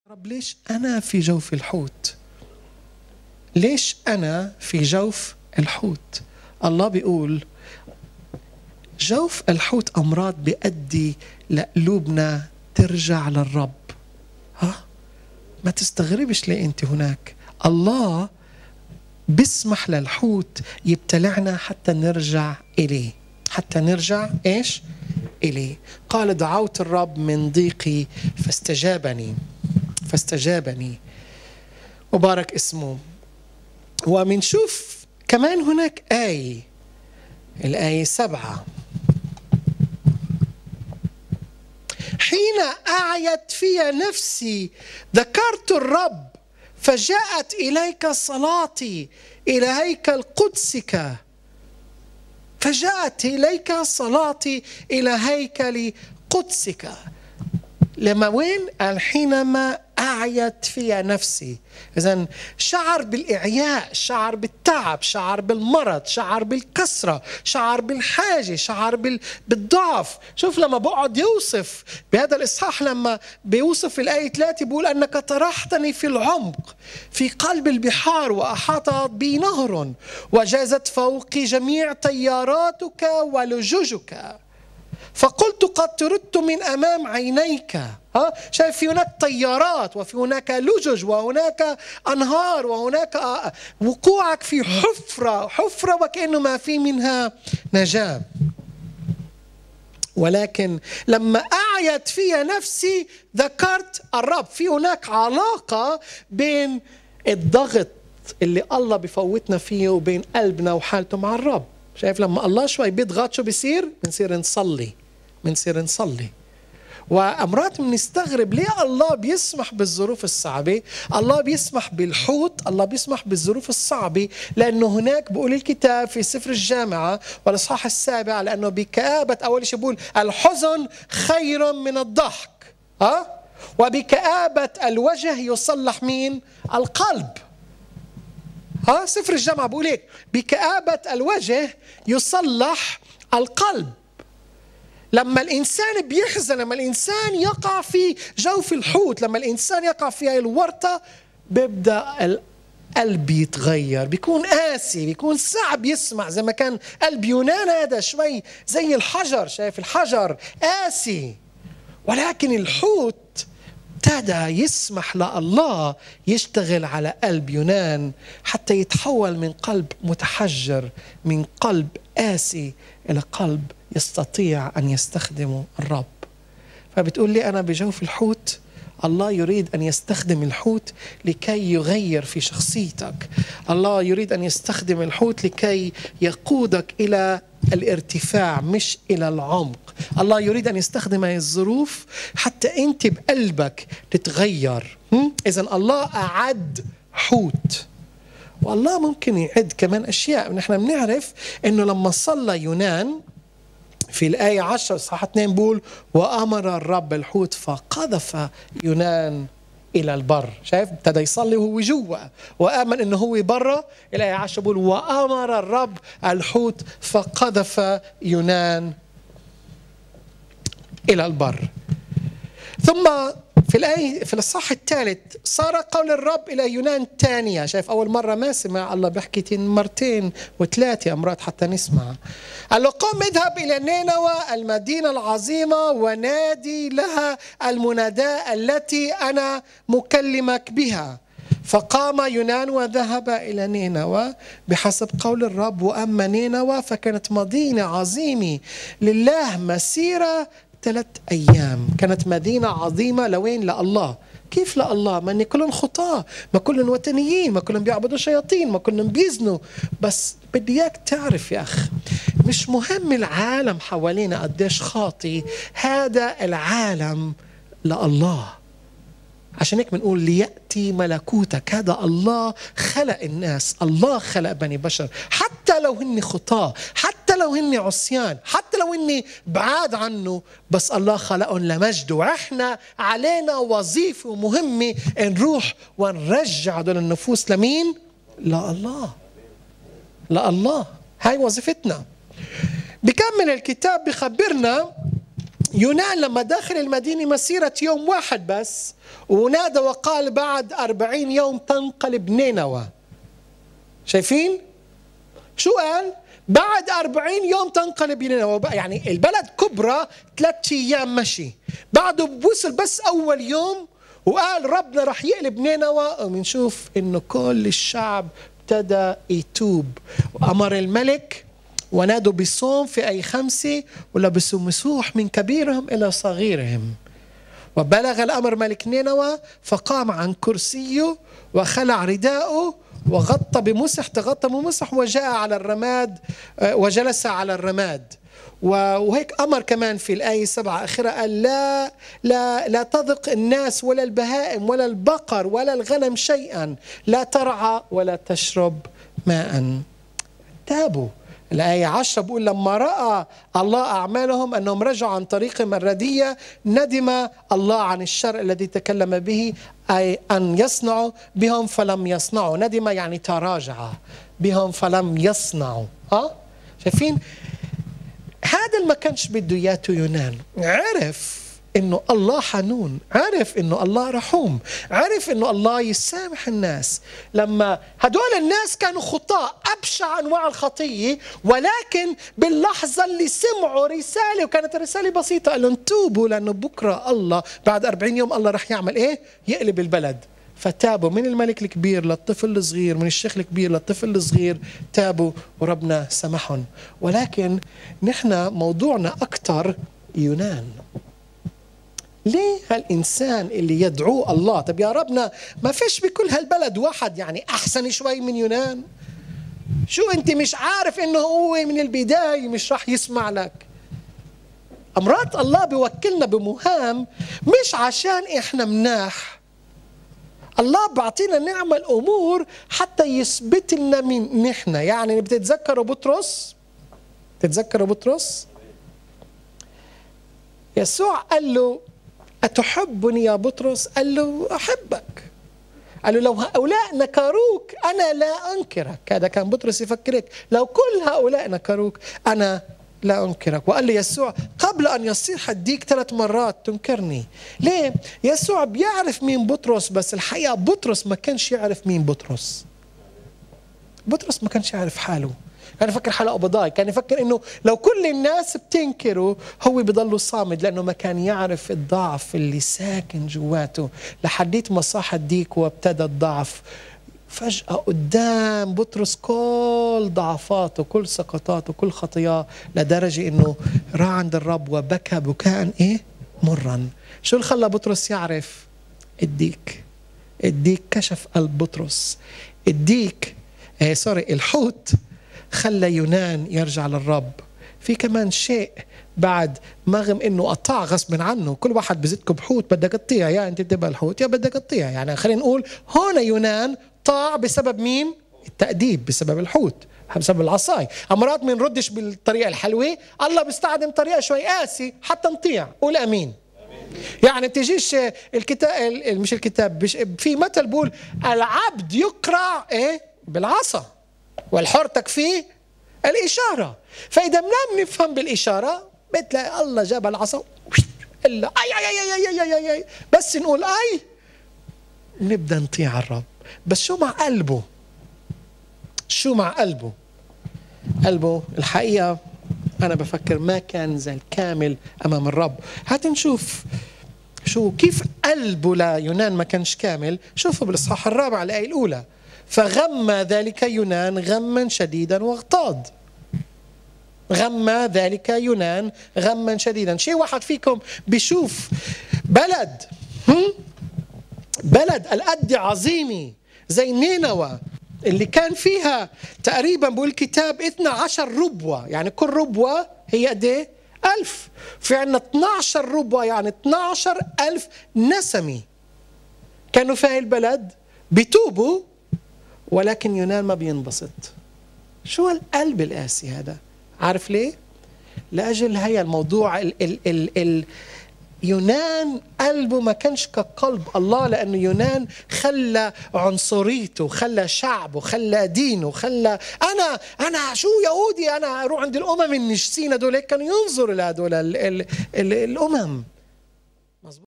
رب ليش أنا في جوف الحوت؟ ليش أنا في جوف الحوت؟ الله بيقول جوف الحوت أمراض بيؤدي لقلوبنا ترجع للرب. ما تستغربش ليه أنت هناك. الله بيسمح للحوت يبتلعنا حتى نرجع إليه، حتى نرجع إيش؟ إليه. قال دعوت الرب من ضيقي فاستجابني مبارك اسمه. ومنشوف كمان هناك الآية 7 حين أعيت في نفسي ذكرت الرب فجاءت إليك صلاتي إلى هيكل قدسك، فجاءت إليك صلاتي إلى هيكل قدسك. لما وين؟ حينما أعيت في نفسي. إذن شعر بالإعياء، شعر بالتعب، شعر بالمرض، شعر بالكسرة، شعر بالحاجة، شعر بالضعف. شوف لما بقعد يوصف بهذا الإصحاح، لما بيوصف الآية 3 بيقول أنك طرحتني في العمق في قلب البحار وأحاطت بي نهر وجازت فوقي جميع طياراتك ولججك فقلت قد طردت من أمام عينيك. شايف في هناك طيارات وفي هناك لجج وهناك أنهار وهناك وقوعك في حفرة وكأنه ما في منها نجاة. ولكن لما أعيت في نفسي ذكرت الرب. في هناك علاقة بين الضغط اللي الله بفوتنا فيه وبين قلبنا وحالته مع الرب. شايف لما الله شوي بيضغط شو بيصير؟ بنصير نصلي. وأمرات بنستغرب ليه الله بيسمح بالظروف الصعبة، الله بيسمح بالحوت، الله بيسمح بالظروف الصعبة، لأنه هناك بقول الكتاب في سفر الجامعة والإصحاح 7 لأنه بكآبة، أول شيء بقول الحزن خير من الضحك، وبكآبة الوجه يصلح مين؟ القلب. سفر الجامعة بقول هيك، بكآبة الوجه يصلح القلب. لما الإنسان بيحزن، لما الإنسان يقع في جوف الحوت، لما الإنسان يقع في هاي الورطة، بيبدأ القلب يتغير، بيكون قاسي، بيكون صعب يسمع. زي ما كان قلب يونان هذا شوي زي الحجر، شايف الحجر قاسي. ولكن الحوت ابتدى يسمح لله يشتغل على قلب يونان حتى يتحول من قلب متحجر، من قلب قاسي، إلى قلب يستطيع أن يستخدمه الرب. فبتقول لي أنا بجوف الحوت. الله يريد أن يستخدم الحوت لكي يغير في شخصيتك. الله يريد أن يستخدم الحوت لكي يقودك إلى الارتفاع مش إلى العمق. الله يريد أن يستخدم هذه الظروف حتى أنت بقلبك تتغير. إذن الله أعد حوت، والله ممكن يعد كمان أشياء. نحن بنعرف أنه لما صلى يونان في الآية 10 صح 2 بقول وأمر الرب الحوت فقذف يونان إلى البر. شايف ابتدى يصلي وهو جوا وآمن أنه هو برا. الآية 10 بقول وأمر الرب الحوت فقذف يونان إلى البر. ثم في الإصحاح الثالث صار قول الرب إلى يونان ثانية. شايف أول مرة ما سمع، الله بيحكي مرتين وثلاثة أمرات حتى نسمع. قال له قم اذهب إلى نينوى المدينة العظيمة ونادي لها المناداة التي أنا مكلمك بها. فقام يونان وذهب إلى نينوى بحسب قول الرب. وأما نينوى فكانت مدينة عظيمة لله مسيرة 3 أيام. كانت مدينة عظيمة لوين؟ لله. كيف لله؟ ما كلهم خطاة، ما كلهم وثنيين، ما كلهم بيعبدوا شياطين، ما كلهم بيزنوا. بس بدي اياك تعرف يا أخ، مش مهم العالم حوالينا قديش خاطي، هذا العالم لله. عشان هيك بنقول ليأتي ملكوتك. هذا الله خلق الناس، الله خلق بني بشر، حتى لو هن خطاة، حتى لو هن عصيان، حتى لو هن بعاد عنه، بس الله خلقهم لمجده. وإحنا علينا وظيفة مهمة نروح ونرجع دول النفوس لمين؟ لله. هاي وظيفتنا. بكمل الكتاب بخبرنا يونان لما دخل المدينة مسيرة يوم واحد بس، ونادى وقال بعد 40 يوم تنقلب نينوى. شايفين؟ شو قال؟ بعد 40 يوم تنقلب نينوى. يعني البلد كبرى 3 أيام مشي، بعده وصل بس أول يوم وقال ربنا رح يقلب نينوى، ومنشوف إنه كل الشعب ابتدى يتوب. وأمر الملك ونادوا بالصوم في أي 5 ولبسوا مسوح من كبيرهم إلى صغيرهم. وبلغ الأمر ملك نينوى فقام عن كرسيه وخلع رداءه وغطى بمسح، تغطى بمسح وجاء على الرماد وجلس على الرماد. وهيك أمر كمان في الآية 7 آخرها قال لا تذق الناس ولا البهائم ولا البقر ولا الغنم شيئا، لا ترعى ولا تشرب ماء. تابوا. الآية 10 بقول لما رأى الله أعمالهم أنهم رجعوا عن طريقهم الردية ندم الله عن الشر الذي تكلم به، أي أن يصنعوا بهم فلم يصنعوا. ندم يعني تراجع بهم فلم يصنعوا. شايفين؟ هذا ما كانش بده اياته يونان. عرف انه الله حنون، عرف انه الله رحوم، عرف انه الله يسامح الناس. لما هدول الناس كانوا خطاة ابشع انواع الخطيه، ولكن باللحظه اللي سمعوا رساله، وكانت الرساله بسيطه، قال لهم توبوا لانه بكره الله بعد 40 يوم الله رح يعمل ايه؟ يقلب البلد. فتابوا من الملك الكبير للطفل الصغير، من الشيخ الكبير للطفل الصغير، تابوا وربنا سمحهم. ولكن نحن موضوعنا أكتر يونان. ليه هالإنسان اللي يدعوه الله؟ طب يا ربنا ما فيش بكل هالبلد واحد يعني أحسن شوي من يونان؟ شو أنت مش عارف إنه هو من البداية مش راح يسمع لك؟ أمرات الله بيوكلنا بمهام مش عشان إحنا مناح. الله بعطينا نعمل أمور حتى يثبت لنا من نحن. يعني بتتذكروا بطرس؟ تتذكروا بطرس؟ يسوع قال له أتحبني يا بطرس؟ قال له أحبك. قال له لو هؤلاء نكروك أنا لا أنكرك. هذا كان بطرس يفكرك، لو كل هؤلاء نكروك أنا لا أنكرك. وقال لي يسوع قبل أن يصيح الديك 3 مرات تنكرني. ليه؟ يسوع بيعرف مين بطرس، بس الحقيقة بطرس ما كانش يعرف مين بطرس. بطرس ما كانش يعرف حاله، كان يفكر حاله قبضاي، كان يفكر إنه لو كل الناس بتنكره هو بيضله صامد، لأنه ما كان يعرف الضعف اللي ساكن جواته. لحديت ما صاح الديك وابتدى الضعف. فجأة قدام بطرس كل ضعفاته، كل سقطاته، كل خطاياه، لدرجة إنه راح عند الرب وبكى بكاء مرا. شو اللي خلى بطرس يعرف؟ الديك. الديك كشف قلب بطرس. الحوت خلى يونان يرجع للرب. في كمان شيء بعد، رغم انه قطع غصب عنه، كل واحد بزتكم بحوت بدك تطيع، يا انت تبقى الحوت يا بدك تطيع. يعني خلينا نقول هون يونان طاع بسبب مين؟ التأديب، بسبب الحوت، بسبب العصاي. امرات ما نردش بالطريقه الحلوه، الله بيستخدم طريقه شوي قاسي حتى نطيع. قول امين. يعني تجيش الكتاب، مش الكتاب، في مثل بقول العبد يقرع بالعصا والحر تكفيه الإشارة. فإذا ما بنفهم بالإشارة بتلاقي الله جاب العصا إلا أي بس نقول أي نبدأ نطيع الرب. بس شو مع قلبه؟ شو مع قلبه؟ قلبه الحقيقة أنا بفكر ما كان زي الكامل أمام الرب. هات نشوف كيف قلبه ليونان ما كانش كامل. شوفوا بالإصحاح 4 الآية الأولى: فغم ذلك يونان غما شديدا واغتاظ. غم ذلك يونان غما شديدا. شيء واحد فيكم بيشوف بلد القد عظيمة زي نينوى اللي كان فيها تقريبا بقول الكتاب 12 ربوة، يعني كل ربوة هي قد ايه؟ 1000. في عندنا 12 ربوة، يعني 12,000 نسمة كانوا في هاي البلد بيتوبوا، ولكن يونان ما بينبسط. شو القلب القاسي هذا؟ عارف ليه؟ لأجل هي الموضوع يونان قلبه ما كانش كقلب الله، لأنه يونان خلى عنصريته، خلى شعبه، خلى دينه، خلى أنا شو يهودي، أنا أروح عند الأمم النجسين دول. كانوا ينظروا لهدول الأمم.